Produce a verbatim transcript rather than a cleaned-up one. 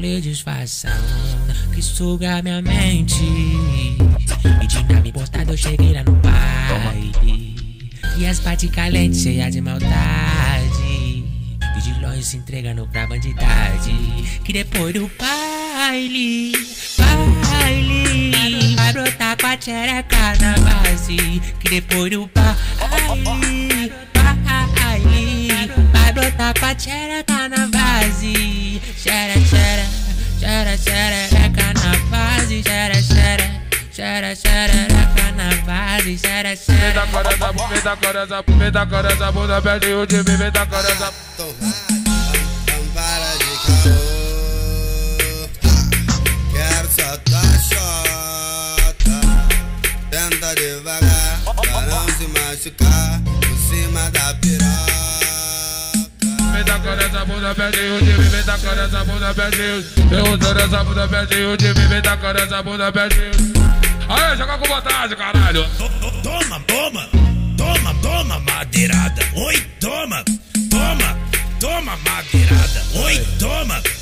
núcleo disfarçando que suga minha mente. E de nave importada eu cheguei lá no baile, e as partes calentes cheias de maldade, e de longe se entregando pra bandidade. Que depois do baile, baile, vai brotar com a tchereca na base. Que depois do baile, baile, vai brotar com a tchereca na base. Xera, xera, xera, xereca na base. Xera, xera, xera, xereca na base. Xera, xera. Me dá cara essa, me dá cara essa, me dá cara essa bunda, pede o de mim, me dá cara essa. Para de caô, quero só tua chota. Tenta devagar, pra não se machucar, por cima da piroca. Me dá cara essa bunda, pede o de mim, me dá cara essa bunda, pede o. Eu uso essa bunda, pede o de mim, me dá cara essa bunda, pede o. Aí, joga com vontade, caralho. Toma, toma, toma, toma, madeirada. Oi, toma, toma, toma, madeirada. Oi, toma.